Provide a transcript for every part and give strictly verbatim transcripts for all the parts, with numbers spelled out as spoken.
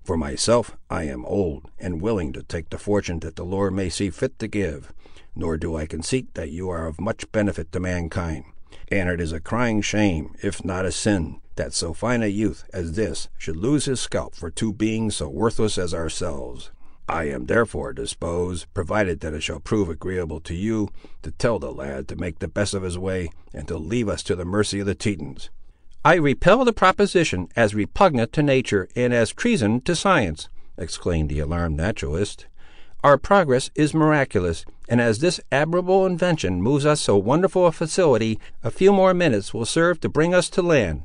For myself, I am old, and willing to take the fortune that the Lord may see fit to give, nor do I conceit that you are of much benefit to mankind; and it is a crying shame, if not a sin, that so fine a youth as this should lose his scalp for two beings so worthless as ourselves. I am therefore disposed, provided that it shall prove agreeable to you, to tell the lad to make the best of his way, and to leave us to the mercy of the Tetons." "I repel the proposition, as repugnant to nature, and as treason to science," exclaimed the alarmed naturalist. "Our progress is miraculous, and as this admirable invention moves us so wonderful a facility, a few more minutes will serve to bring us to land."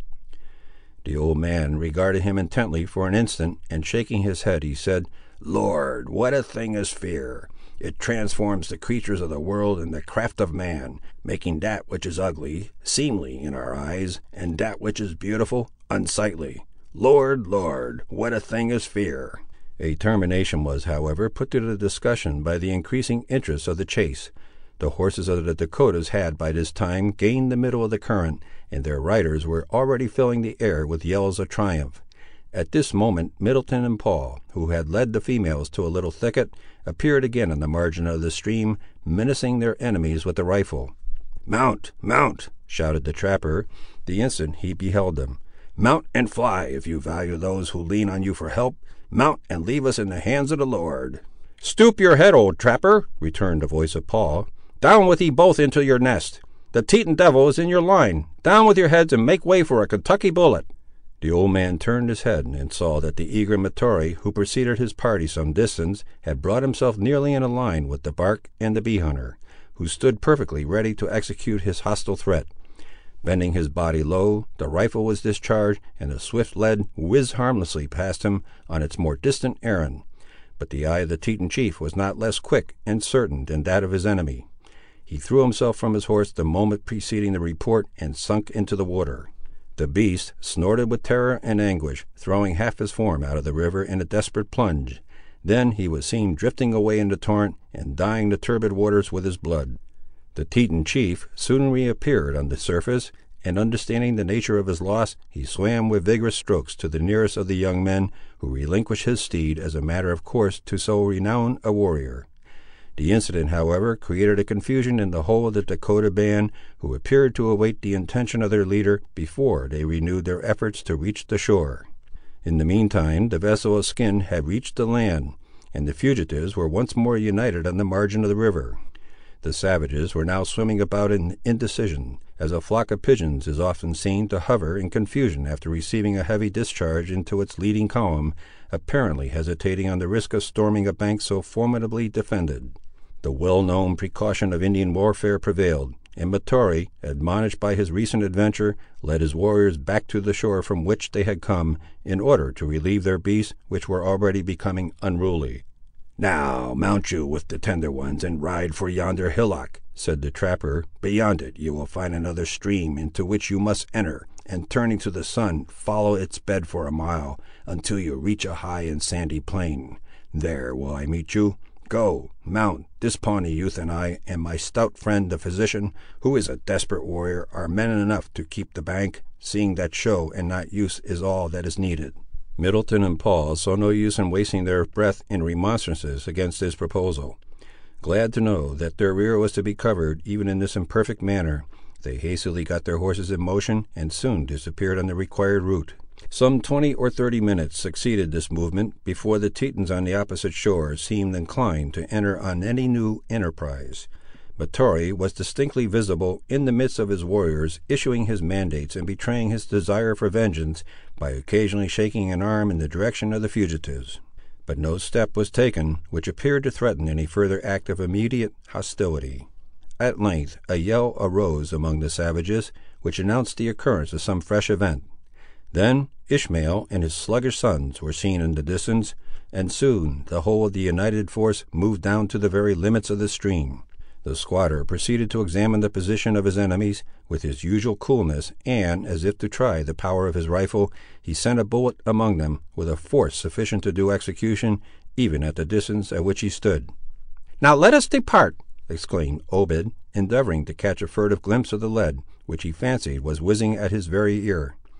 The old man regarded him intently for an instant, and shaking his head, he said, "Lord, what a thing is fear! It transforms the creatures of the world in the craft of man, making that which is ugly, seemly in our eyes, and that which is beautiful, unsightly. Lord, Lord, what a thing is fear!" A termination was, however, put to the discussion by the increasing interest of the chase. The horses of the Dahcotahs had, by this time, gained the middle of the current, and their riders were already filling the air with yells of triumph. At this moment Middleton and Paul, who had led the females to a little thicket, appeared again on the margin of the stream, menacing their enemies with the rifle. "Mount, mount!" shouted the trapper, the instant he beheld them. "Mount and fly, if you value those who lean on you for help. Mount, and leave us in the hands of the Lord." "Stoop your head, old trapper," returned the voice of Paul. "Down with ye both into your nest. The Teton devil is in your line. Down with your heads, and make way for a Kentucky bullet." The old man turned his head, and saw that the eager Mahtoree, who preceded his party some distance, had brought himself nearly in a line with the bark and the bee hunter, who stood perfectly ready to execute his hostile threat. Bending his body low, the rifle was discharged, and the swift lead whizzed harmlessly past him on its more distant errand. But the eye of the Teton chief was not less quick and certain than that of his enemy. He threw himself from his horse the moment preceding the report, and sunk into the water. The beast snorted with terror and anguish, throwing half his form out of the river in a desperate plunge. Then he was seen drifting away in the torrent, and dyeing the turbid waters with his blood. The Teton chief soon reappeared on the surface, and understanding the nature of his loss, he swam with vigorous strokes to the nearest of the young men, who relinquished his steed as a matter of course to so renowned a warrior. The incident, however, created a confusion in the whole of the Dahcotah band, who appeared to await the intention of their leader before they renewed their efforts to reach the shore. In the meantime the vessel of skin had reached the land, and the fugitives were once more united on the margin of the river. The savages were now swimming about in indecision, as a flock of pigeons is often seen to hover in confusion after receiving a heavy discharge into its leading column, apparently hesitating on the risk of storming a bank so formidably defended. The well-known precaution of Indian warfare prevailed, and Mahtoree, admonished by his recent adventure, led his warriors back to the shore from which they had come, in order to relieve their beasts, which were already becoming unruly. "Now mount you with the tender ones, and ride for yonder hillock," said the trapper. "Beyond it you will find another stream, into which you must enter, and turning to the sun, follow its bed for a mile, until you reach a high and sandy plain. There will I meet you. Go, mount. This Pawnee youth and I, and my stout friend the physician, who is a desperate warrior, are men enough to keep the bank, seeing that show and not use is all that is needed." Middleton and Paul saw no use in wasting their breath in remonstrances against this proposal. Glad to know that their rear was to be covered, even in this imperfect manner, they hastily got their horses in motion, and soon disappeared on the required route. Some twenty or thirty minutes succeeded this movement, before the Tetons on the opposite shore seemed inclined to enter on any new enterprise. Mahtoree was distinctly visible in the midst of his warriors, issuing his mandates and betraying his desire for vengeance, by occasionally shaking an arm in the direction of the fugitives. But no step was taken, which appeared to threaten any further act of immediate hostility. At length a yell arose among the savages, which announced the occurrence of some fresh event. Then Ishmael and his sluggish sons were seen in the distance, and soon the whole of the united force moved down to the very limits of the stream. The squatter proceeded to examine the position of his enemies, with his usual coolness, and, as if to try the power of his rifle, he sent a bullet among them, with a force sufficient to do execution, even at the distance at which he stood. "Now let us depart," exclaimed Obed, endeavouring to catch a furtive glimpse of the lead, which he fancied was whizzing at his very ear.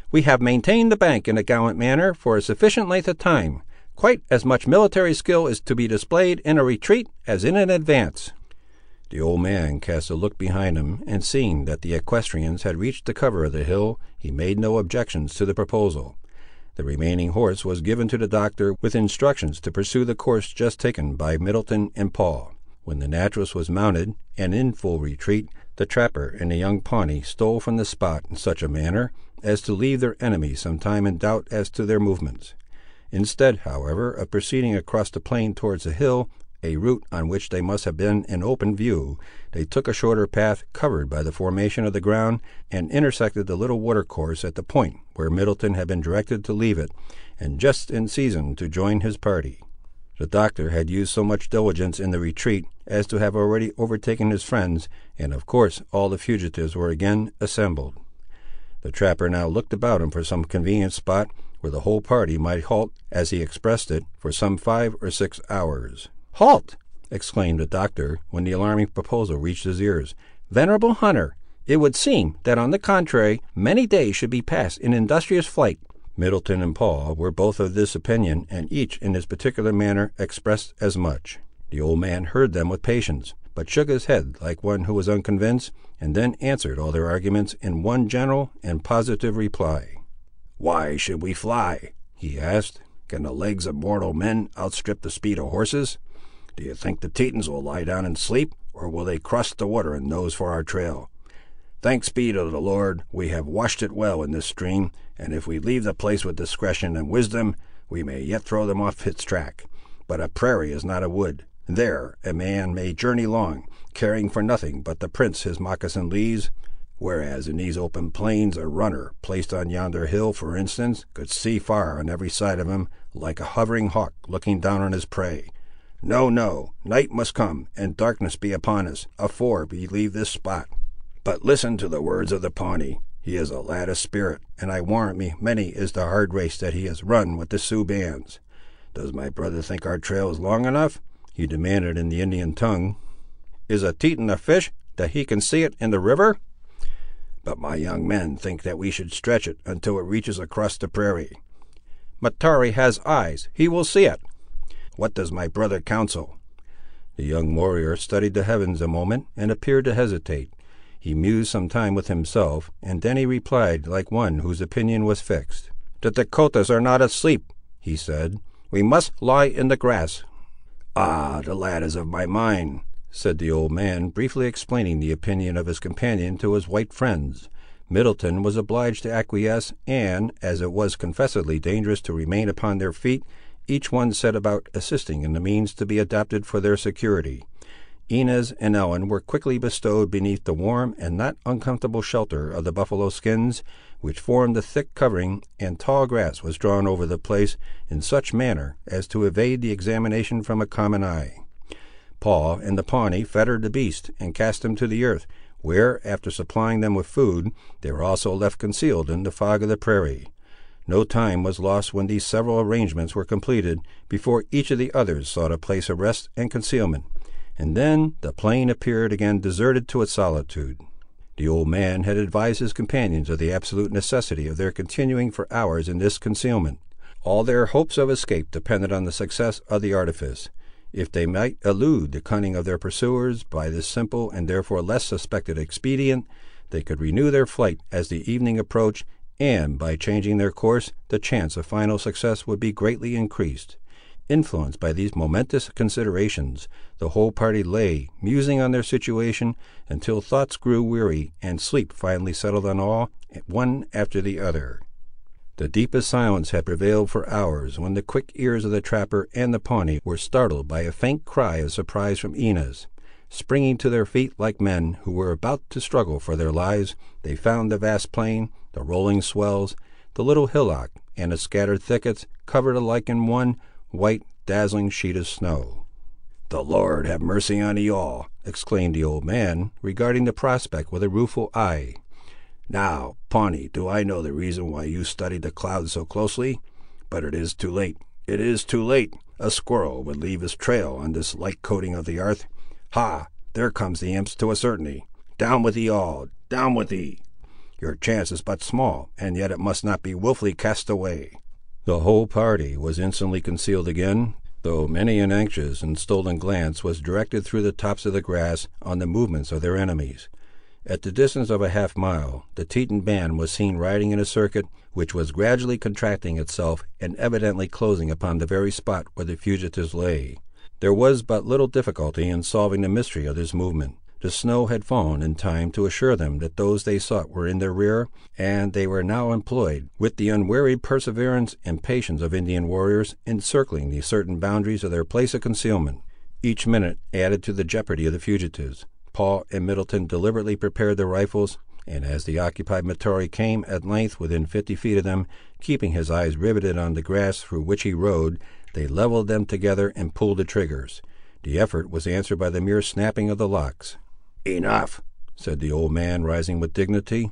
We have maintained the bank in a gallant manner for a sufficient length of time. Quite as much military skill is to be displayed in a retreat as in an advance." The old man cast a look behind him, and seeing that the equestrians had reached the cover of the hill, he made no objections to the proposal. The remaining horse was given to the Doctor, with instructions to pursue the course just taken by Middleton and Paul. When the naturalist was mounted, and in full retreat, the trapper and the young Pawnee stole from the spot in such a manner as to leave their enemies some time in doubt as to their movements. Instead, however, of proceeding across the plain towards the hill, a route on which they must have been in open view, they took a shorter path covered by the formation of the ground, and intersected the little watercourse at the point where Middleton had been directed to leave it, and just in season to join his party. The Doctor had used so much diligence in the retreat as to have already overtaken his friends, and of course all the fugitives were again assembled. The trapper now looked about him for some convenient spot, where the whole party might halt, as he expressed it, for some five or six hours. "Halt!" exclaimed the Doctor, when the alarming proposal reached his ears. "Venerable hunter, it would seem that on the contrary many days should be passed in industrious flight." Middleton and Paul were both of this opinion, and each in his particular manner expressed as much. The old man heard them with patience, but shook his head like one who was unconvinced, and then answered all their arguments in one general and positive reply. "Why should we fly?" he asked. "Can the legs of mortal men outstrip the speed of horses? Do you think the Tetons will lie down and sleep, or will they cross the water and nose for our trail? Thanks be to the Lord, we have washed it well in this stream, and if we leave the place with discretion and wisdom, we may yet throw them off its track. But a prairie is not a wood. There a man may journey long, caring for nothing but the prints his moccasin leaves, whereas in these open plains a runner, placed on yonder hill, for instance, could see far on every side of him, like a hovering hawk looking down on his prey. No, no, night must come, and darkness be upon us, afore we leave this spot. But listen to the words of the Pawnee. He is a lad of spirit, and I warrant me many is the hard race that he has run with the Sioux bands. Does my brother think our trail is long enough?" he demanded in the Indian tongue. "Is a Teton a fish, that he can see it in the river?" "But my young men think that we should stretch it until it reaches across the prairie." "Mahtoree has eyes; he will see it." "What does my brother counsel?" The young warrior studied the heavens a moment, and appeared to hesitate. He mused some time with himself, and then he replied like one whose opinion was fixed. "The Dahcotahs are not asleep," he said. "We must lie in the grass." "Ah, the lad is of my mind," said the old man, briefly explaining the opinion of his companion to his white friends. Middleton was obliged to acquiesce, and, as it was confessedly dangerous to remain upon their feet, each one set about assisting in the means to be adopted for their security. Inez and Ellen were quickly bestowed beneath the warm and not uncomfortable shelter of the buffaloe skins, which formed the thick covering, and tall grass was drawn over the place, in such manner as to evade the examination from a common eye. Paul and the Pawnee fettered the beast, and cast him to the earth, where, after supplying them with food, they were also left concealed in the fog of the prairie. No time was lost when these several arrangements were completed, before each of the others sought a place of rest and concealment, and then the plain appeared again deserted to its solitude. The old man had advised his companions of the absolute necessity of their continuing for hours in this concealment. All their hopes of escape depended on the success of the artifice. If they might elude the cunning of their pursuers by this simple and therefore less suspected expedient, they could renew their flight as the evening approached, and, by changing their course, the chance of final success would be greatly increased. Influenced by these momentous considerations, the whole party lay, musing on their situation, until thoughts grew weary, and sleep finally settled on all, one after the other. The deepest silence had prevailed for hours, when the quick ears of the trapper and the Pawnee were startled by a faint cry of surprise from Inez. Springing to their feet like men who were about to struggle for their lives, they found the vast plain, the rolling swells, the little hillock, and the scattered thickets, covered alike in one white, dazzling sheet of snow. "The Lord have mercy on ye all!" exclaimed the old man, regarding the prospect with a rueful eye. "Now, Pawnee, do I know the reason why you studied the clouds so closely? But it is too late, it is too late. A squirrel would leave his trail on this light coating of the 'arth. Ha! there comes the imps to a certainty. Down with ye all, down with ye!" Your chance is but small, and yet it must not be wilfully cast away." The whole party was instantly concealed again, though many an anxious and stolen glance was directed through the tops of the grass on the movements of their enemies. At the distance of a half mile, the Teton band was seen riding in a circuit, which was gradually contracting itself, and evidently closing upon the very spot where the fugitives lay. There was but little difficulty in solving the mystery of this movement. The snow had fallen in time to assure them that those they sought were in their rear, and they were now employed, with the unwearied perseverance and patience of Indian warriors, in circling the certain boundaries of their place of concealment. Each minute added to the jeopardy of the fugitives. Paul and Middleton deliberately prepared their rifles, and as the occupied Mahtoree came at length within fifty feet of them, keeping his eyes riveted on the grass through which he rode, they levelled them together and pulled the triggers. The effort was answered by the mere snapping of the locks. "Enough," said the old man, rising with dignity.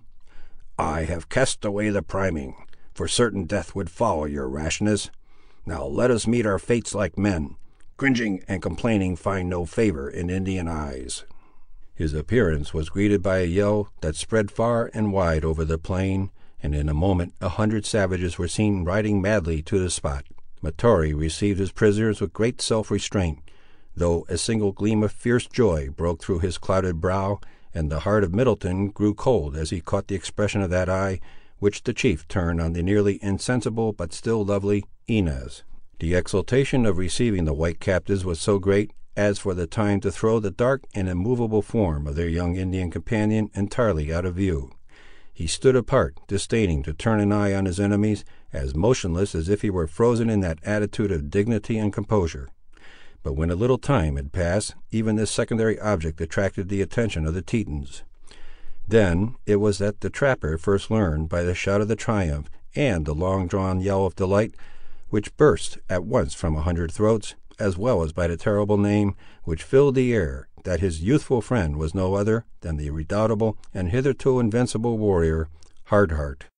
"I have cast away the priming, for certain death would follow your rashness. Now let us meet our fates like men. Cringing and complaining find no favour in Indian eyes." His appearance was greeted by a yell that spread far and wide over the plain, and in a moment a hundred savages were seen riding madly to the spot. Mahtoree received his prisoners with great self-restraint, though a single gleam of fierce joy broke through his clouded brow, and the heart of Middleton grew cold as he caught the expression of that eye, which the chief turned on the nearly insensible but still lovely Inez. The exultation of receiving the white captives was so great, as for the time to throw the dark and immovable form of their young Indian companion entirely out of view. He stood apart, disdaining to turn an eye on his enemies, as motionless as if he were frozen in that attitude of dignity and composure. But when a little time had passed, even this secondary object attracted the attention of the Tetons. Then it was that the trapper first learned, by the shout of the triumph, and the long-drawn yell of delight, which burst at once from a hundred throats, as well as by the terrible name, which filled the air, that his youthful friend was no other than the redoubtable and hitherto invincible warrior, Hard Heart.